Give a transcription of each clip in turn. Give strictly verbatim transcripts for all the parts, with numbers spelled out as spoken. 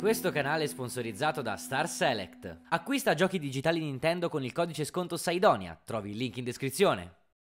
Questo canale è sponsorizzato da Star Select. Acquista giochi digitali Nintendo con il codice sconto Saidonia. Trovi il link in descrizione.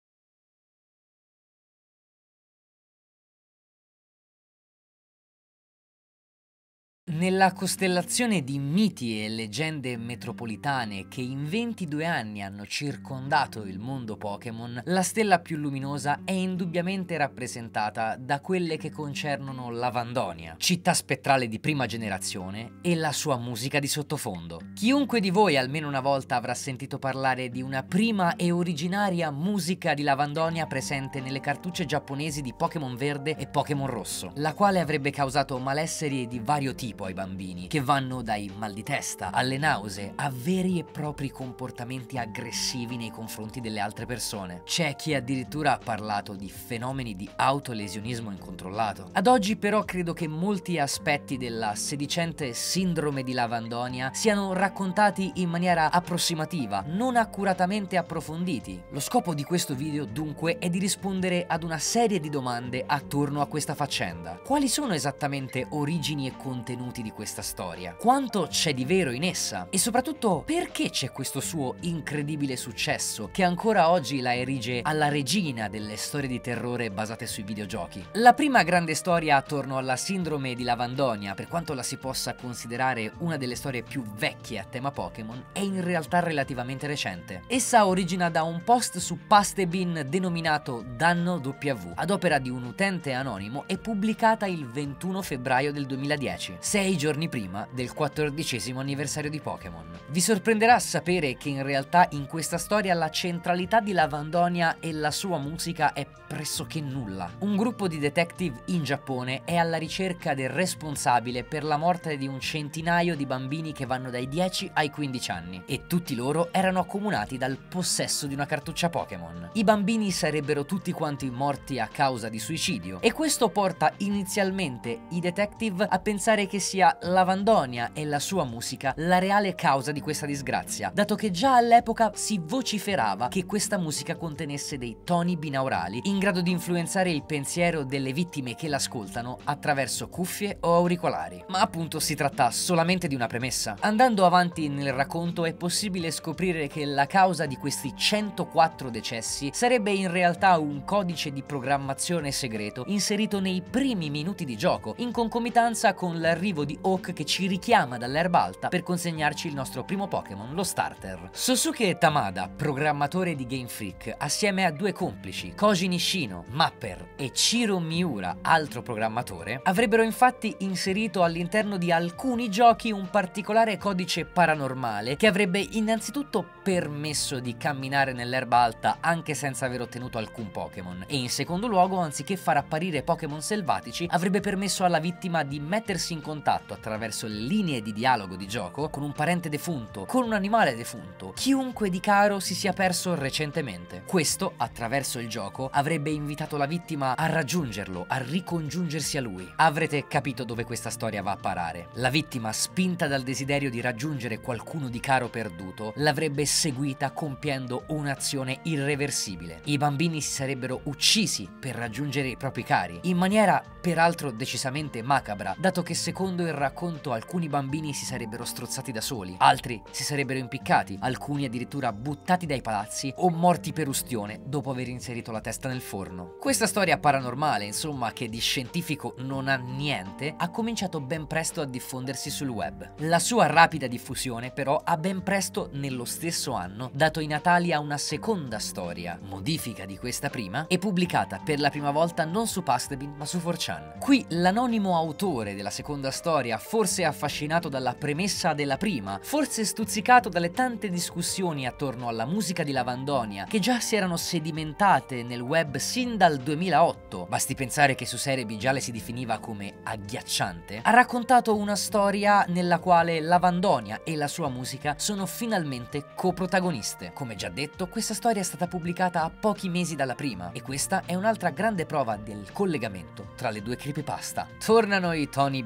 Nella costellazione di miti e leggende metropolitane che in ventidue anni hanno circondato il mondo Pokémon, la stella più luminosa è indubbiamente rappresentata da quelle che concernono Lavandonia, città spettrale di prima generazione, e la sua musica di sottofondo. Chiunque di voi almeno una volta avrà sentito parlare di una prima e originaria musica di Lavandonia presente nelle cartucce giapponesi di Pokémon Verde e Pokémon Rosso, la quale avrebbe causato malesseri di vario tipo ai bambini, che vanno dai mal di testa alle nausee a veri e propri comportamenti aggressivi nei confronti delle altre persone. C'è chi addirittura ha parlato di fenomeni di autolesionismo incontrollato. Ad oggi però credo che molti aspetti della sedicente sindrome di Lavandonia siano raccontati in maniera approssimativa, non accuratamente approfonditi. Lo scopo di questo video dunque è di rispondere ad una serie di domande attorno a questa faccenda. Quali sono esattamente origini e contenuti di questa storia? Quanto c'è di vero in essa? E soprattutto perché c'è questo suo incredibile successo che ancora oggi la erige alla regina delle storie di terrore basate sui videogiochi? La prima grande storia attorno alla sindrome di Lavandonia, per quanto la si possa considerare una delle storie più vecchie a tema Pokémon, è in realtà relativamente recente. Essa origina da un post su Pastebin denominato Danno W, ad opera di un utente anonimo e pubblicata il ventuno febbraio del duemiladieci, sei giorni prima del quattordicesimo anniversario di Pokémon. Vi sorprenderà sapere che in realtà in questa storia la centralità di Lavandonia e la sua musica è pressoché nulla. Un gruppo di detective in Giappone è alla ricerca del responsabile per la morte di un centinaio di bambini che vanno dai dieci ai quindici anni, e tutti loro erano accomunati dal possesso di una cartuccia Pokémon. I bambini sarebbero tutti quanti morti a causa di suicidio, e questo porta inizialmente i detective a pensare che sia Lavandonia e la sua musica la reale causa di questa disgrazia, dato che già all'epoca si vociferava che questa musica contenesse dei toni binaurali in grado di influenzare il pensiero delle vittime che l'ascoltano attraverso cuffie o auricolari. Ma appunto si tratta solamente di una premessa. Andando avanti nel racconto è possibile scoprire che la causa di questi centoquattro decessi sarebbe in realtà un codice di programmazione segreto inserito nei primi minuti di gioco, in concomitanza con l'arrivo di Hawk che ci richiama dall'erba alta per consegnarci il nostro primo Pokémon, lo starter. Sosuke Tamada, programmatore di Game Freak, assieme a due complici, Koji Nishino, mapper, e Chiro Miura, altro programmatore, avrebbero infatti inserito all'interno di alcuni giochi un particolare codice paranormale che avrebbe innanzitutto permesso di camminare nell'erba alta anche senza aver ottenuto alcun Pokémon, e in secondo luogo, anziché far apparire Pokémon selvatici, avrebbe permesso alla vittima di mettersi in contatto attraverso le linee di dialogo di gioco con un parente defunto, con un animale defunto, chiunque di caro si sia perso recentemente. Questo, attraverso il gioco, avrebbe invitato la vittima a raggiungerlo, a ricongiungersi a lui. Avrete capito dove questa storia va a parare. La vittima, spinta dal desiderio di raggiungere qualcuno di caro perduto, l'avrebbe seguita compiendo un'azione irreversibile. I bambini si sarebbero uccisi per raggiungere i propri cari, in maniera peraltro decisamente macabra, dato che secondo il racconto alcuni bambini si sarebbero strozzati da soli, altri si sarebbero impiccati, alcuni addirittura buttati dai palazzi o morti per ustione dopo aver inserito la testa nel forno. Questa storia paranormale, insomma, che di scientifico non ha niente, ha cominciato ben presto a diffondersi sul web. La sua rapida diffusione però ha ben presto nello stesso anno dato i natali a una seconda storia, modifica di questa prima, e pubblicata per la prima volta non su Pastebin ma su four chan. Qui l'anonimo autore della seconda storia, forse affascinato dalla premessa della prima, forse stuzzicato dalle tante discussioni attorno alla musica di Lavandonia che già si erano sedimentate nel web sin dal duemilaotto, basti pensare che su Serebii già le si definiva come agghiacciante, ha raccontato una storia nella quale Lavandonia e la sua musica sono finalmente coprotagoniste. Come già detto, questa storia è stata pubblicata a pochi mesi dalla prima, e questa è un'altra grande prova del collegamento tra le due creepypasta. Tornano i toni binaurali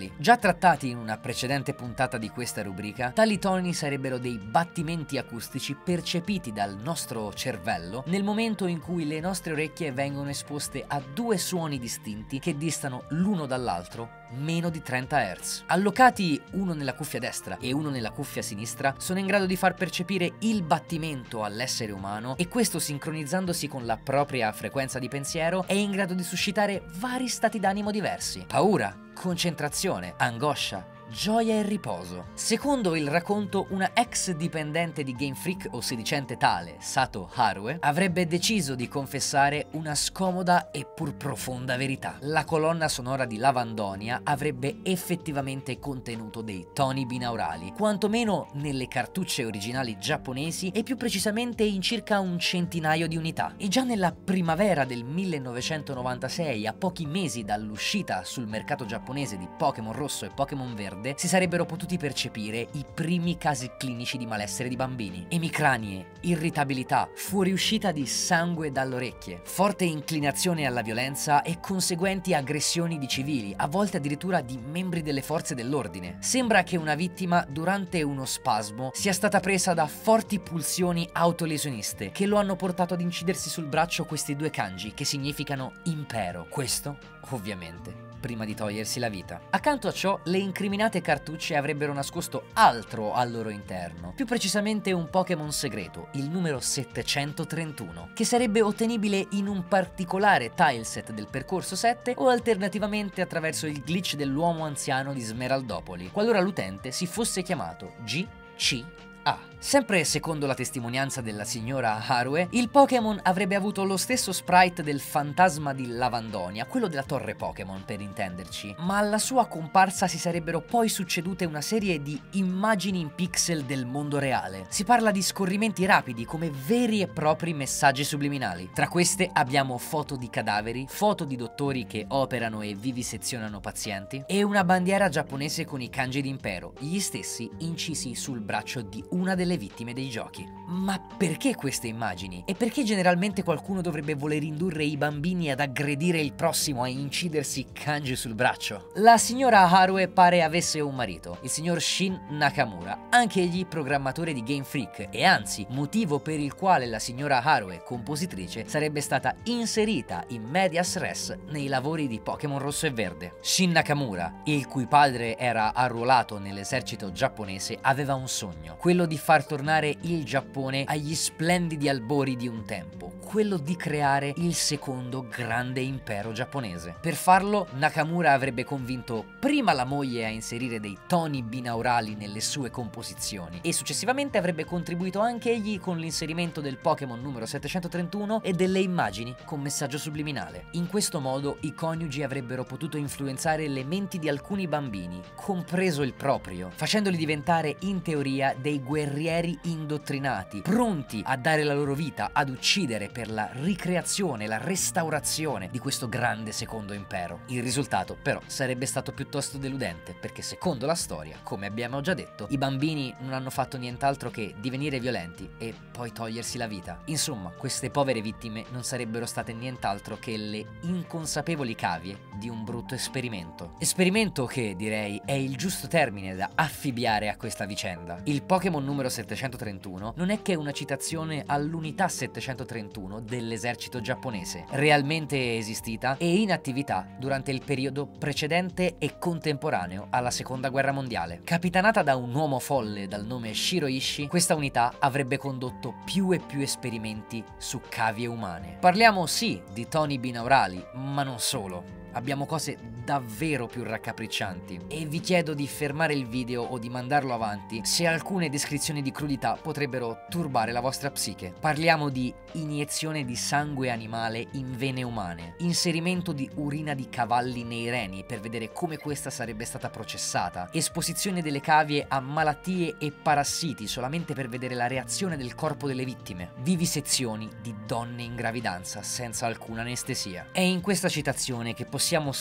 binaurali. Già trattati in una precedente puntata di questa rubrica, tali toni sarebbero dei battimenti acustici percepiti dal nostro cervello nel momento in cui le nostre orecchie vengono esposte a due suoni distinti che distano l'uno dall'altro meno di trenta hertz. Allocati uno nella cuffia destra e uno nella cuffia sinistra, sono in grado di far percepire il battimento all'essere umano, e questo, sincronizzandosi con la propria frequenza di pensiero, è in grado di suscitare vari stati d'animo diversi: paura, concentrazione, angoscia, gioia e riposo. Secondo il racconto, una ex dipendente di Game Freak o sedicente tale, Sato Harue, avrebbe deciso di confessare una scomoda e pur profonda verità. La colonna sonora di Lavandonia avrebbe effettivamente contenuto dei toni binaurali, quantomeno nelle cartucce originali giapponesi, e più precisamente in circa un centinaio di unità. E già nella primavera del millenovecentonovantasei, a pochi mesi dall'uscita sul mercato giapponese di Pokémon Rosso e Pokémon Verde, si sarebbero potuti percepire i primi casi clinici di malessere di bambini: emicranie, irritabilità, fuoriuscita di sangue dalle orecchie, forte inclinazione alla violenza e conseguenti aggressioni di civili, a volte addirittura di membri delle forze dell'ordine. Sembra che una vittima, durante uno spasmo, sia stata presa da forti pulsioni autolesioniste che lo hanno portato ad incidersi sul braccio questi due kanji che significano impero. Questo, ovviamente, prima di togliersi la vita. Accanto a ciò, le incriminate cartucce avrebbero nascosto altro al loro interno, più precisamente un Pokémon segreto, il numero settecentotrentuno, che sarebbe ottenibile in un particolare tileset del percorso sette o alternativamente attraverso il glitch dell'uomo anziano di Smeraldopoli, qualora l'utente si fosse chiamato G C A. Sempre secondo la testimonianza della signora Harue, il Pokémon avrebbe avuto lo stesso sprite del fantasma di Lavandonia, quello della torre Pokémon per intenderci, ma alla sua comparsa si sarebbero poi succedute una serie di immagini in pixel del mondo reale. Si parla di scorrimenti rapidi come veri e propri messaggi subliminali. Tra queste abbiamo foto di cadaveri, foto di dottori che operano e vivisezionano pazienti, e una bandiera giapponese con i kanji d'impero, gli stessi incisi sul braccio di una delle vittime dei giochi. Ma perché queste immagini? E perché generalmente qualcuno dovrebbe voler indurre i bambini ad aggredire il prossimo, a incidersi kanji sul braccio? La signora Harue pare avesse un marito, il signor Shin Nakamura, anch'egli programmatore di Game Freak, e anzi motivo per il quale la signora Harue, compositrice, sarebbe stata inserita in medias res nei lavori di Pokémon Rosso e Verde. Shin Nakamura, il cui padre era arruolato nell'esercito giapponese, aveva un sogno, quello di far tornare il Giappone agli splendidi albori di un tempo, quello di creare il secondo grande impero giapponese. Per farlo, Nakamura avrebbe convinto prima la moglie a inserire dei toni binaurali nelle sue composizioni, e successivamente avrebbe contribuito anche egli con l'inserimento del Pokémon numero settecentotrentuno e delle immagini con messaggio subliminale. In questo modo i coniugi avrebbero potuto influenzare le menti di alcuni bambini, compreso il proprio, facendoli diventare in teoria dei guerrieri indottrinati, pronti a dare la loro vita, ad uccidere per la ricreazione, la restaurazione di questo grande secondo impero. Il risultato però sarebbe stato piuttosto deludente, perché secondo la storia, come abbiamo già detto, i bambini non hanno fatto nient'altro che divenire violenti e poi togliersi la vita. Insomma, queste povere vittime non sarebbero state nient'altro che le inconsapevoli cavie di un brutto esperimento. Esperimento che, direi, è il giusto termine da affibbiare a questa vicenda. Il Pokémon numero settecentotrentuno non è che una citazione all'unità settecentotrentuno dell'esercito giapponese, realmente esistita e in attività durante il periodo precedente e contemporaneo alla seconda guerra mondiale. Capitanata da un uomo folle dal nome Shiroishi, questa unità avrebbe condotto più e più esperimenti su cavie umane. Parliamo sì di toni binaurali, ma non solo. Abbiamo cose davvero più raccapriccianti, e vi chiedo di fermare il video o di mandarlo avanti se alcune descrizioni di crudità potrebbero turbare la vostra psiche. Parliamo di iniezione di sangue animale in vene umane, inserimento di urina di cavalli nei reni per vedere come questa sarebbe stata processata, esposizione delle cavie a malattie e parassiti solamente per vedere la reazione del corpo delle vittime, vivisezioni di donne in gravidanza senza alcuna anestesia. È in questa citazione che possiamo sollevare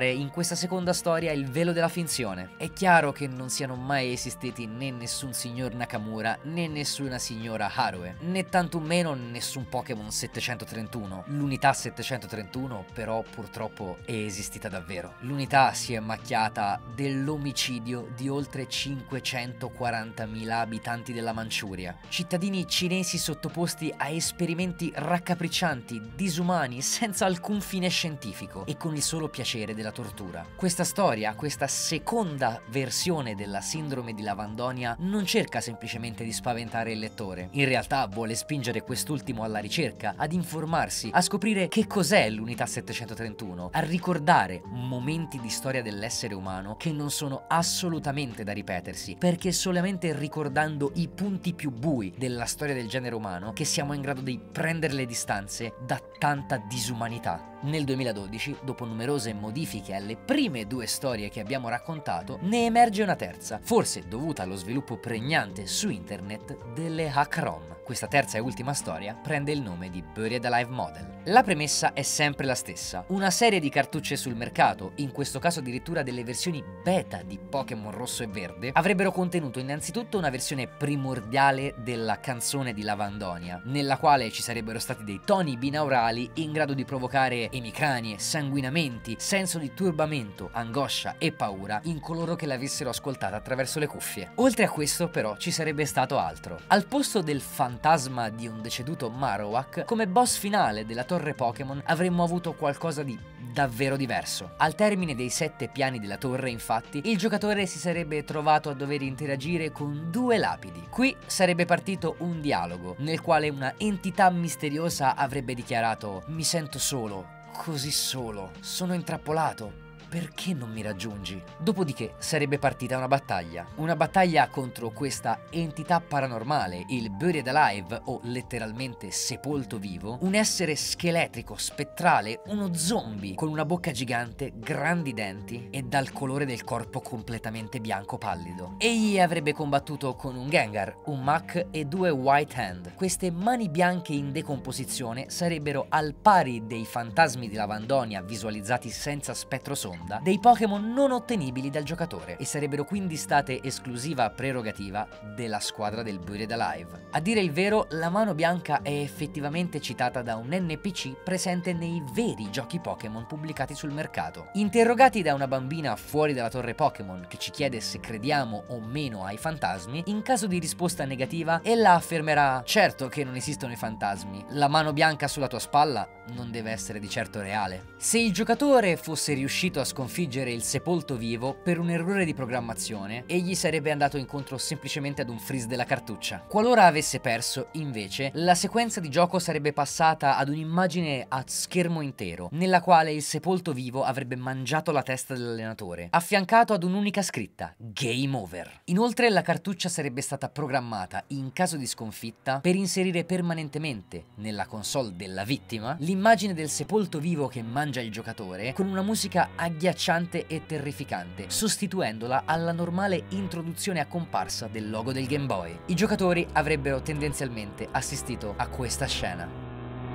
sfatare in questa seconda storia il velo della finzione. È chiaro che non siano mai esistiti né nessun signor Nakamura né nessuna signora Haruhe, né tantomeno nessun Pokémon settecentotrentuno. L'unità settecentotrentuno però purtroppo è esistita davvero. L'unità si è macchiata dell'omicidio di oltre cinquecentoquarantamila abitanti della Manciuria, cittadini cinesi sottoposti a esperimenti raccapriccianti, disumani, senza alcun fine scientifico e con il solo piacere della tortura. Questa storia, questa seconda versione della sindrome di Lavandonia, non cerca semplicemente di spaventare il lettore. In realtà vuole spingere quest'ultimo alla ricerca, ad informarsi, a scoprire che cos'è l'unità settecentotrentuno, a ricordare momenti di storia dell'essere umano che non sono assolutamente da ripetersi, perché è solamente ricordando i punti più bui della storia del genere umano che siamo in grado di prendere le distanze da tanta disumanità. Nel duemiladodici, dopo numerose modifiche alle prime due storie che abbiamo raccontato, ne emerge una terza, forse dovuta allo sviluppo pregnante su internet delle hack ROM. Questa terza e ultima storia prende il nome di Buried Alive Model. La premessa è sempre la stessa: una serie di cartucce sul mercato, in questo caso addirittura delle versioni beta di Pokémon Rosso e Verde, avrebbero contenuto innanzitutto una versione primordiale della canzone di Lavandonia, nella quale ci sarebbero stati dei toni binaurali in grado di provocare emicranie, sanguinamenti, senso di turbamento, angoscia e paura in coloro che l'avessero ascoltata attraverso le cuffie. Oltre a questo però ci sarebbe stato altro. Al posto del fantasma di un deceduto Marowak, come boss finale della torre Pokémon avremmo avuto qualcosa di davvero diverso. Al termine dei sette piani della torre, infatti, il giocatore si sarebbe trovato a dover interagire con due lapidi. Qui sarebbe partito un dialogo nel quale una entità misteriosa avrebbe dichiarato: "Mi sento solo, così solo, sono intrappolato. Perché non mi raggiungi?" Dopodiché sarebbe partita una battaglia. Una battaglia contro questa entità paranormale, il Buried Alive, o letteralmente sepolto vivo, un essere scheletrico, spettrale, uno zombie con una bocca gigante, grandi denti e dal colore del corpo completamente bianco pallido. Egli avrebbe combattuto con un Gengar, un Mach e due White Hand. Queste mani bianche in decomposizione sarebbero al pari dei fantasmi di Lavandonia visualizzati senza spettro sonda, dei Pokémon non ottenibili dal giocatore, e sarebbero quindi state esclusiva prerogativa della squadra del Buried Alive. A dire il vero, la mano bianca è effettivamente citata da un N P C presente nei veri giochi Pokémon pubblicati sul mercato. Interrogati da una bambina fuori dalla torre Pokémon che ci chiede se crediamo o meno ai fantasmi, in caso di risposta negativa ella affermerà: "Certo che non esistono i fantasmi, la mano bianca sulla tua spalla non deve essere di certo reale." Se il giocatore fosse riuscito a sconfiggere il sepolto vivo per un errore di programmazione, egli sarebbe andato incontro semplicemente ad un freeze della cartuccia. Qualora avesse perso, invece, la sequenza di gioco sarebbe passata ad un'immagine a schermo intero, nella quale il sepolto vivo avrebbe mangiato la testa dell'allenatore, affiancato ad un'unica scritta: "Game over". Inoltre la cartuccia sarebbe stata programmata, in caso di sconfitta, per inserire permanentemente nella console della vittima l'immagine del sepolto vivo che mangia il giocatore, con una musica agghiacciante e terrificante, sostituendola alla normale introduzione a comparsa del logo del Game Boy. I giocatori avrebbero tendenzialmente assistito a questa scena.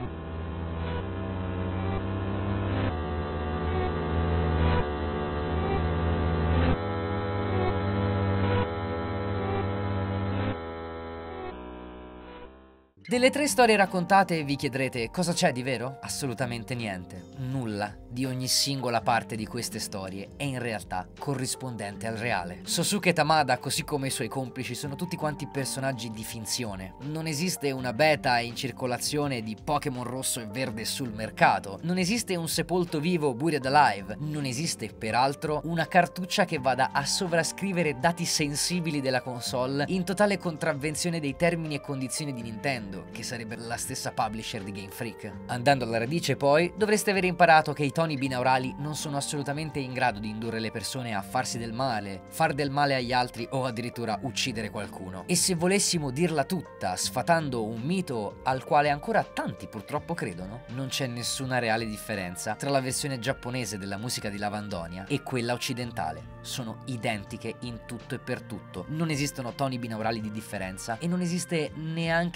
Delle tre storie raccontate vi chiederete cosa c'è di vero? Assolutamente niente. Nulla di ogni singola parte di queste storie è in realtà corrispondente al reale. Sosuke Tamada, così come i suoi complici, sono tutti quanti personaggi di finzione. Non esiste una beta in circolazione di Pokémon Rosso e Verde sul mercato. Non esiste un sepolto vivo Buried Alive. Non esiste, peraltro, una cartuccia che vada a sovrascrivere dati sensibili della console, in totale contravvenzione dei termini e condizioni di Nintendo, che sarebbe la stessa publisher di Game Freak. Andando alla radice, poi, dovreste aver imparato che i toni binaurali non sono assolutamente in grado di indurre le persone a farsi del male, far del male agli altri o addirittura uccidere qualcuno. E se volessimo dirla tutta, sfatando un mito al quale ancora tanti purtroppo credono, non c'è nessuna reale differenza tra la versione giapponese della musica di Lavandonia e quella occidentale. Sono identiche in tutto e per tutto. Non esistono toni binaurali di differenza e non esiste neanche quel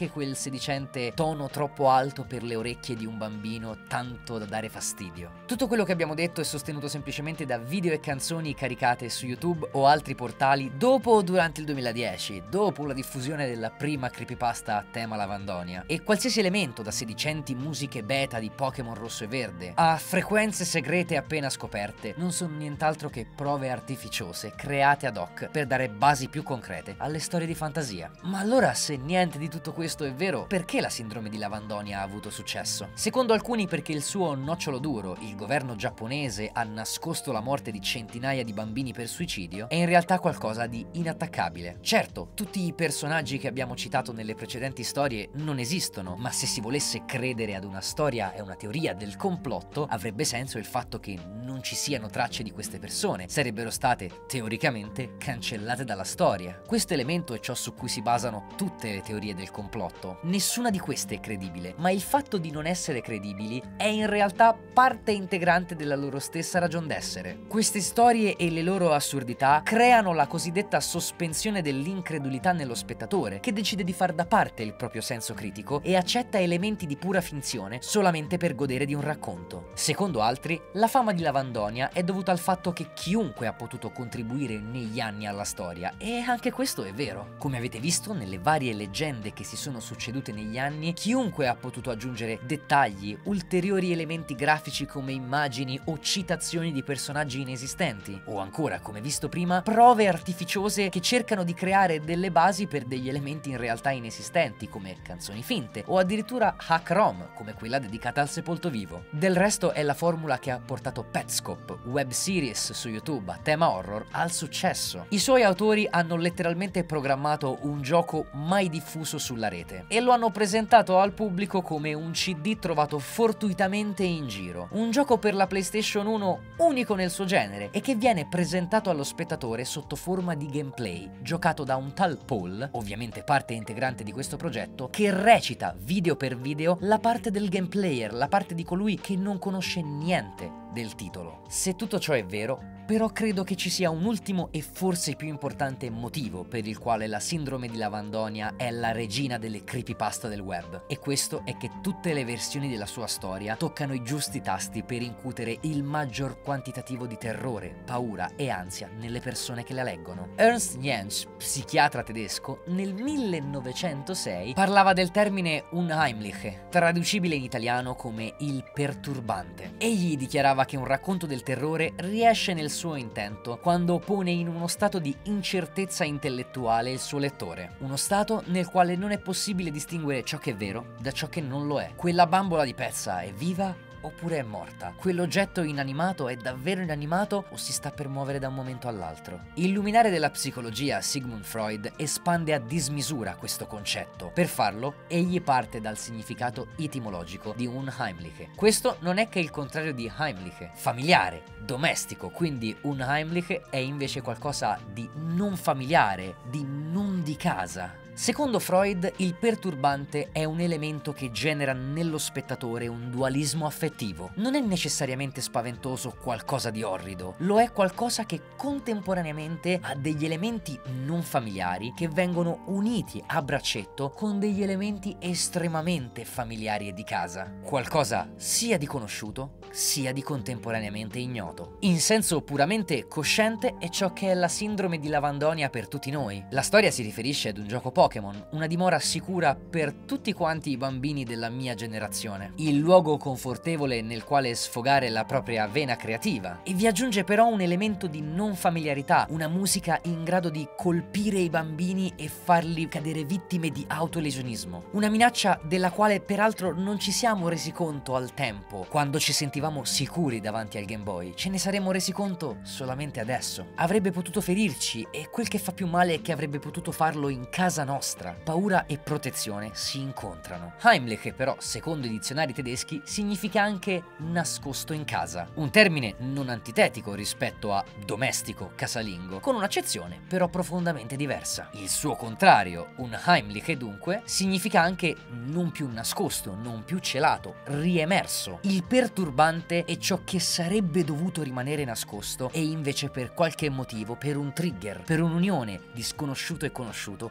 sedicente tono troppo alto per le orecchie di un bambino, tanto da dare fastidio. Tutto quello che abbiamo detto è sostenuto semplicemente da video e canzoni caricate su YouTube o altri portali dopo o durante il duemiladieci, dopo la diffusione della prima creepypasta a tema Lavandonia, e qualsiasi elemento, da sedicenti musiche beta di Pokémon rosso e verde a frequenze segrete appena scoperte, non sono nient'altro che prove artificiose create ad hoc per dare basi più concrete alle storie di fantasia. Ma allora, se niente di tutto questo è vero, perché la sindrome di Lavandonia ha avuto successo? Secondo alcuni perché il suo nocciolo duro, il governo giapponese, ha nascosto la morte di centinaia di bambini per suicidio, è in realtà qualcosa di inattaccabile. Certo, tutti i personaggi che abbiamo citato nelle precedenti storie non esistono, ma se si volesse credere ad una storia e una teoria del complotto, avrebbe senso il fatto che non ci siano tracce di queste persone, sarebbero state, teoricamente, cancellate dalla storia. Questo elemento è ciò su cui si basano tutte le teorie del complotto. Nessuna di queste è credibile, ma il fatto di non essere credibili è in realtà parte integrante della loro stessa ragion d'essere. Queste storie e le loro assurdità creano la cosiddetta sospensione dell'incredulità nello spettatore, che decide di far da parte il proprio senso critico e accetta elementi di pura finzione solamente per godere di un racconto. Secondo altri, la fama di Lavandonia è dovuta al fatto che chiunque ha potuto contribuire negli anni alla storia, e anche questo è vero. Come avete visto nelle varie leggende che si sono succedute negli anni, chiunque ha potuto aggiungere dettagli, ulteriori elementi grafici come immagini o citazioni di personaggi inesistenti, o ancora, come visto prima, prove artificiose che cercano di creare delle basi per degli elementi in realtà inesistenti, come canzoni finte, o addirittura hack ROM, come quella dedicata al sepolto vivo. Del resto è la formula che ha portato Petscop, web series su YouTube a tema horror, al successo. I suoi autori hanno letteralmente programmato un gioco mai diffuso sulla rete e lo hanno presentato al pubblico come un C D trovato fortuitamente in giro. Un gioco per la PlayStation uno unico nel suo genere e che viene presentato allo spettatore sotto forma di gameplay, giocato da un tal Paul, ovviamente parte integrante di questo progetto, che recita video per video la parte del gameplayer, la parte di colui che non conosce niente del titolo. Se tutto ciò è vero, però credo che ci sia un ultimo e forse più importante motivo per il quale la sindrome di Lavandonia è la regina delle creepypasta del web, e questo è che tutte le versioni della sua storia toccano i giusti tasti per incutere il maggior quantitativo di terrore, paura e ansia nelle persone che la leggono. Ernst Jentsch, psichiatra tedesco, nel millenovecentosei parlava del termine Unheimliche, traducibile in italiano come il perturbante. Egli dichiarava che un racconto del terrore riesce nel suo intento quando pone in uno stato di incertezza intellettuale il suo lettore, uno stato nel quale non è possibile distinguere ciò che è vero da ciò che non lo è. Quella bambola di pezza è viva oppure è morta? Quell'oggetto inanimato è davvero inanimato o si sta per muovere da un momento all'altro? Il luminare della psicologia, Sigmund Freud, espande a dismisura questo concetto. Per farlo, egli parte dal significato etimologico di Unheimliche. Questo non è che il contrario di Heimliche, familiare, domestico, quindi Unheimliche è invece qualcosa di non familiare, di non di casa. Secondo Freud, il perturbante è un elemento che genera nello spettatore un dualismo affettivo. Non è necessariamente spaventoso o qualcosa di orrido, lo è qualcosa che contemporaneamente ha degli elementi non familiari che vengono uniti a braccetto con degli elementi estremamente familiari e di casa. Qualcosa sia di conosciuto, sia di contemporaneamente ignoto. In senso puramente cosciente è ciò che è la sindrome di Lavandonia per tutti noi. La storia si riferisce ad un gioco Pokémon, una dimora sicura per tutti quanti i bambini della mia generazione, il luogo confortevole nel quale sfogare la propria vena creativa, e vi aggiunge però un elemento di non familiarità, una musica in grado di colpire i bambini e farli cadere vittime di autolesionismo, una minaccia della quale peraltro non ci siamo resi conto al tempo, quando ci sentivamo sicuri davanti al Game Boy. Ce ne saremmo resi conto solamente adesso. Avrebbe potuto ferirci, e quel che fa più male è che avrebbe potuto farlo in casa nostra. Paura e protezione si incontrano. Heimliche però, secondo i dizionari tedeschi, significa anche nascosto in casa, un termine non antitetico rispetto a domestico, casalingo, con un'accezione però profondamente diversa. Il suo contrario, Unheimliche, dunque, significa anche non più nascosto, non più celato, riemerso. Il perturbante è ciò che sarebbe dovuto rimanere nascosto e invece per qualche motivo, per un trigger, per un'unione di sconosciuto e conosciuto, riemerge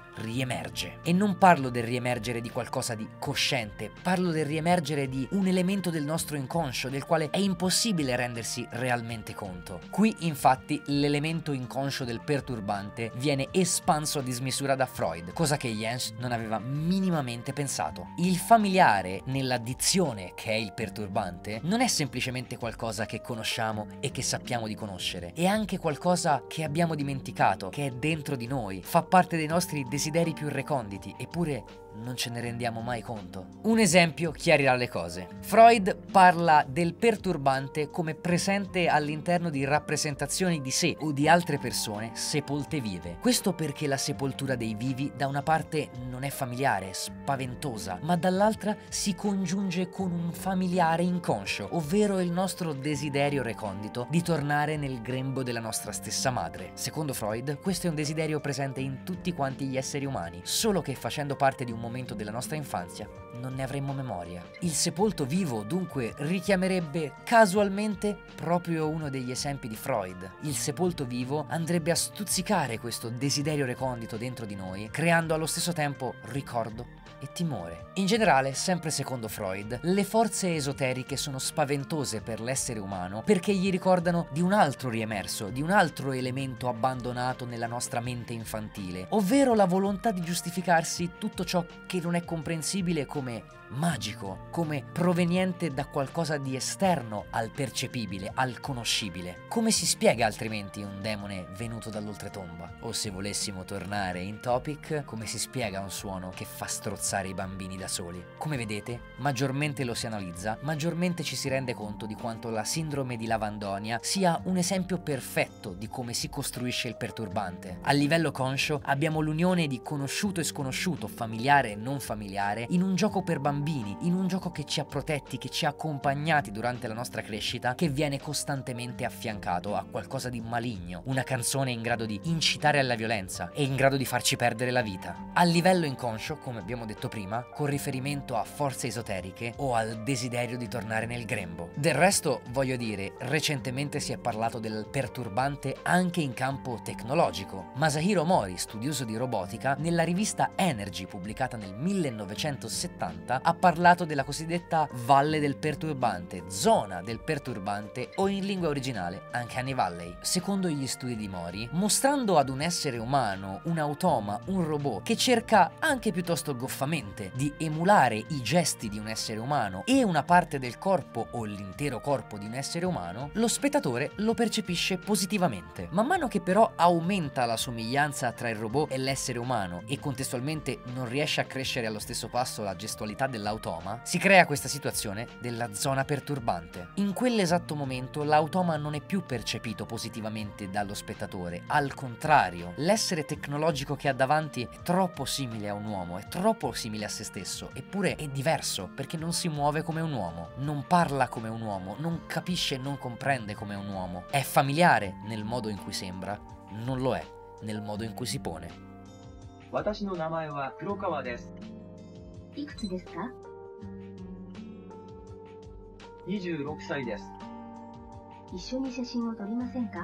riemerge. E non parlo del riemergere di qualcosa di cosciente, parlo del riemergere di un elemento del nostro inconscio del quale è impossibile rendersi realmente conto. Qui infatti l'elemento inconscio del perturbante viene espanso a dismisura da Freud, cosa che Jens non aveva minimamente pensato. Il familiare nella dizione, che è il perturbante, non è semplicemente qualcosa che conosciamo e che sappiamo di conoscere, è anche qualcosa che abbiamo dimenticato, che è dentro di noi, fa parte dei nostri desideri più reconditi, eppure non ce ne rendiamo mai conto. Un esempio chiarirà le cose. Freud parla del perturbante come presente all'interno di rappresentazioni di sé o di altre persone sepolte vive. Questo perché la sepoltura dei vivi da una parte non è familiare, spaventosa, ma dall'altra si congiunge con un familiare inconscio, ovvero il nostro desiderio recondito di tornare nel grembo della nostra stessa madre. Secondo Freud, questo è un desiderio presente in tutti quanti gli esseri umani, solo che facendo parte di un momento della nostra infanzia non ne avremmo memoria. Il sepolto vivo dunque richiamerebbe casualmente proprio uno degli esempi di Freud. Il sepolto vivo andrebbe a stuzzicare questo desiderio recondito dentro di noi, creando allo stesso tempo ricordo e timore. In generale, sempre secondo Freud, le forze esoteriche sono spaventose per l'essere umano perché gli ricordano di un altro riemerso, di un altro elemento abbandonato nella nostra mente infantile, ovvero la volontà di giustificarsi tutto ciò che non è comprensibile come magico, come proveniente da qualcosa di esterno al percepibile, al conoscibile. Come si spiega altrimenti un demone venuto dall'oltretomba? O se volessimo tornare in topic, come si spiega un suono che fa strozzare i bambini da soli? Come vedete, maggiormente lo si analizza, maggiormente ci si rende conto di quanto la sindrome di Lavandonia sia un esempio perfetto di come si costruisce il perturbante. A livello conscio abbiamo l'unione di conosciuto e sconosciuto, familiare e non familiare, in un gioco per bambini, in un gioco che ci ha protetti, che ci ha accompagnati durante la nostra crescita, che viene costantemente affiancato a qualcosa di maligno, una canzone in grado di incitare alla violenza e in grado di farci perdere la vita. A livello inconscio, come abbiamo detto prima, con riferimento a forze esoteriche o al desiderio di tornare nel grembo. Del resto, voglio dire, recentemente si è parlato del perturbante anche in campo tecnologico. Masahiro Mori, studioso di robotica, nella rivista Energy pubblicata nel millenovecentosettanta ha parlato della cosiddetta valle del perturbante, zona del perturbante o in lingua originale Uncanny Valley. Secondo gli studi di Mori, mostrando ad un essere umano, un automa, un robot che cerca anche piuttosto goffamente di emulare i gesti di un essere umano e una parte del corpo o l'intero corpo di un essere umano, lo spettatore lo percepisce positivamente. Man mano che però aumenta la somiglianza tra il robot e l'essere umano e contestualmente non riesce a crescere allo stesso passo la gestualità dell'automa, si crea questa situazione della zona perturbante. In quell'esatto momento l'automa non è più percepito positivamente dallo spettatore, al contrario, l'essere tecnologico che ha davanti è troppo simile a un uomo, è troppo simile a se stesso, eppure è diverso perché non si muove come un uomo, non parla come un uomo, non capisce e non comprende come un uomo, è familiare nel modo in cui sembra, non lo è nel modo in cui si pone. 私の名前は黒川です。 いくつですか？ にじゅうろくさいです。 一緒に写真を撮りませんか？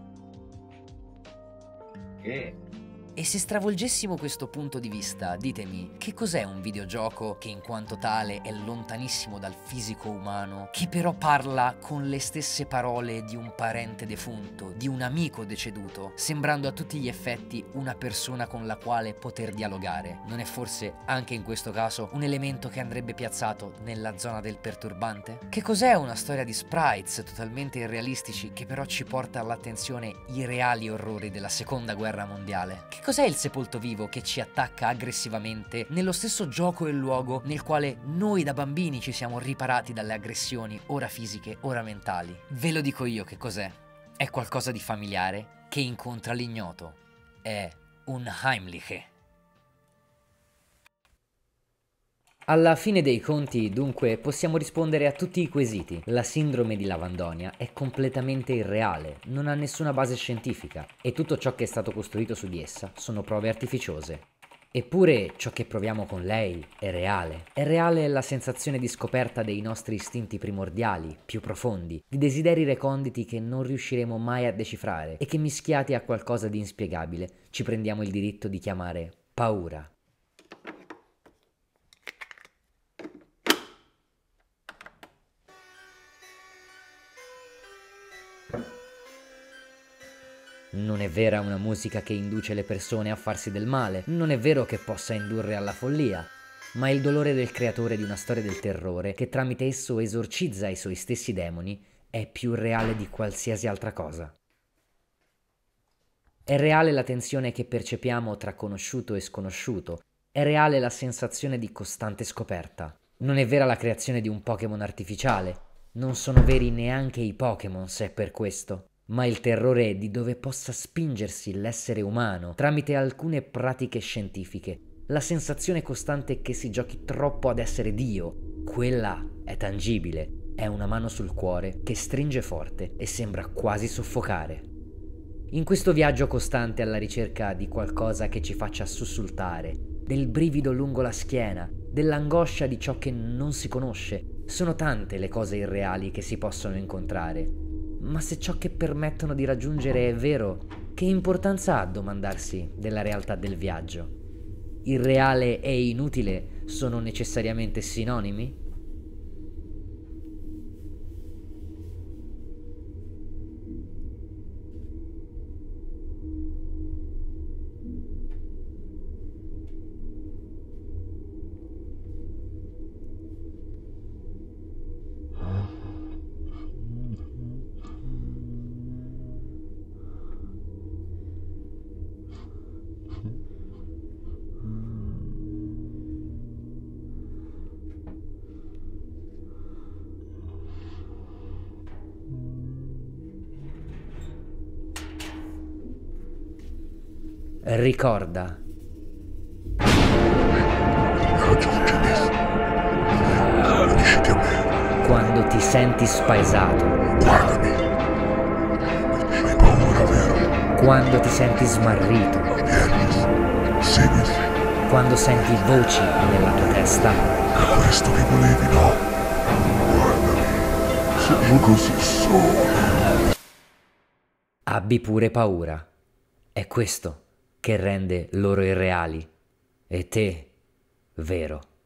ええ。 E se stravolgessimo questo punto di vista, ditemi, che cos'è un videogioco che in quanto tale è lontanissimo dal fisico umano, che però parla con le stesse parole di un parente defunto, di un amico deceduto, sembrando a tutti gli effetti una persona con la quale poter dialogare? Non è forse anche in questo caso un elemento che andrebbe piazzato nella zona del perturbante? Che cos'è una storia di sprites totalmente irrealistici che però ci porta all'attenzione i reali orrori della seconda guerra mondiale? Che cos'è il sepolto vivo che ci attacca aggressivamente nello stesso gioco e luogo nel quale noi da bambini ci siamo riparati dalle aggressioni ora fisiche, ora mentali? Ve lo dico io che cos'è. È qualcosa di familiare che incontra l'ignoto. È un Heimliche. Alla fine dei conti, dunque, possiamo rispondere a tutti i quesiti. La sindrome di Lavandonia è completamente irreale, non ha nessuna base scientifica e tutto ciò che è stato costruito su di essa sono prove artificiose. Eppure ciò che proviamo con lei è reale. È reale la sensazione di scoperta dei nostri istinti primordiali, più profondi, di desideri reconditi che non riusciremo mai a decifrare e che mischiati a qualcosa di inspiegabile ci prendiamo il diritto di chiamare paura. Non è vera una musica che induce le persone a farsi del male, non è vero che possa indurre alla follia, ma il dolore del creatore di una storia del terrore, che tramite esso esorcizza i suoi stessi demoni, è più reale di qualsiasi altra cosa. È reale la tensione che percepiamo tra conosciuto e sconosciuto, è reale la sensazione di costante scoperta. Non è vera la creazione di un Pokémon artificiale, non sono veri neanche i Pokémon se è per questo. Ma il terrore di dove possa spingersi l'essere umano tramite alcune pratiche scientifiche, la sensazione costante che si giochi troppo ad essere Dio, quella è tangibile, è una mano sul cuore che stringe forte e sembra quasi soffocare. In questo viaggio costante alla ricerca di qualcosa che ci faccia sussultare, del brivido lungo la schiena, dell'angoscia di ciò che non si conosce, sono tante le cose irreali che si possono incontrare. Ma se ciò che permettono di raggiungere è vero, che importanza ha domandarsi della realtà del viaggio? Il reale e inutile sono necessariamente sinonimi? Ricorda. Quando ti senti spaesato. Guardami. Hai paura, vero? Quando ti senti smarrito. Vieni, seguimi. Quando senti voci nella tua testa. È questo che volevi, no? Guardami. Sono così solo. Abbi pure paura. È questo che rende loro irreali e te vero.